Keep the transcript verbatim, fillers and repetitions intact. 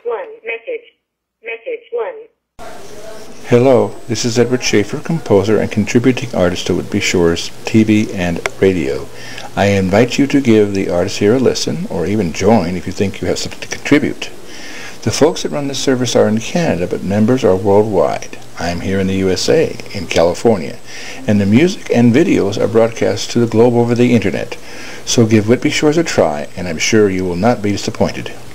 one. Message. Message one. Hello, this is Edward Schaffer, composer and contributing artist to Whitby Shore's T V and radio. I invite you to give the artists here a listen, or even join if you think you have something to contribute. The folks that run this service are in Canada, but members are worldwide. I'm here in the U S A, in California, and the music and videos are broadcast to the globe over the internet. So give Whitby Shores a try, and I'm sure you will not be disappointed.